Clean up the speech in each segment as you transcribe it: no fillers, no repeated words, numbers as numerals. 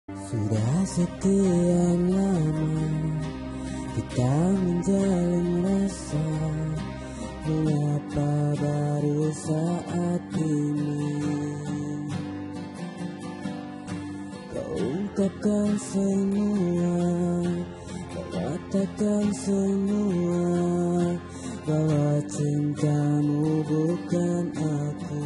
Sudah sekian lama kita menjalin rasa, mengapa baru saat ini kau ungkapkan semua, kau katakan semua bahwa cintamu bukan aku.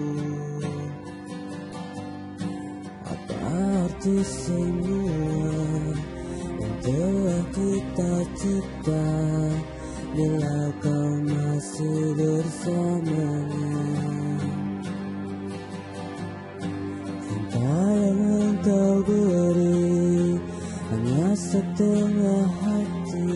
Apa arti semua yang telah kita cipta bila kau masih bersamanya? Cinta yang engkau beri hanya setengah hati.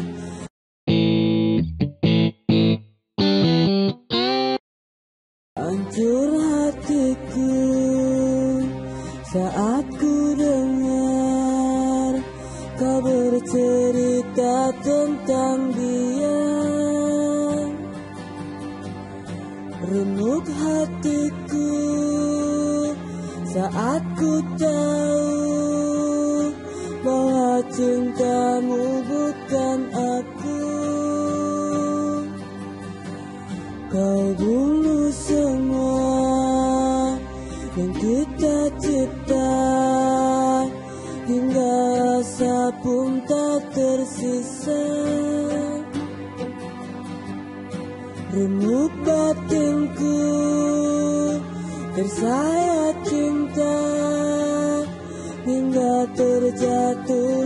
Hancur hatiku saat ku dengar kau bercerita tentang dia. Remuk hatiku saat ku tahu bahwa cintamu bukan aku. Kau bunuh semua yang kita cipta, hingga asa pun tak tersisa. Remuk batinku tersayat cinta, hingga terjatuh